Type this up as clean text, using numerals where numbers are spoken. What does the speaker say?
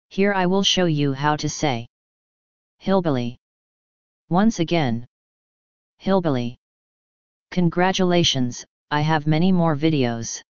Here I will show you how to say hillbilly. Once again, hillbilly. Congratulations, I have many more videos.